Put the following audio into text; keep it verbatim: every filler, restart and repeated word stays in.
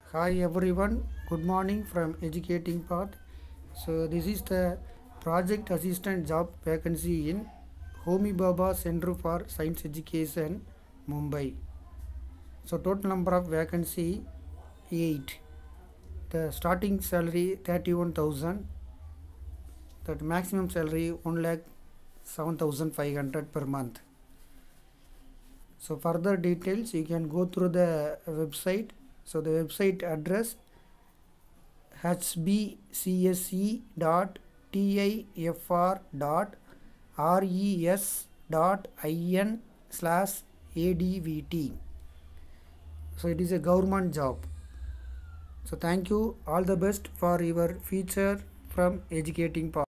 Hi everyone, good morning from Educating Path. So this is the project assistant job vacancy in Homi Bhabha Center for Science Education, Mumbai. So total number of vacancy eight. The starting salary thirty-one thousand. That maximum salary one lakh seven thousand five hundred per month. So further details you can go through the website. So the website address hbcse dot tifr dot res dot in slash advt. So it is a government job. So thank you, all the best for your future from Educating Path.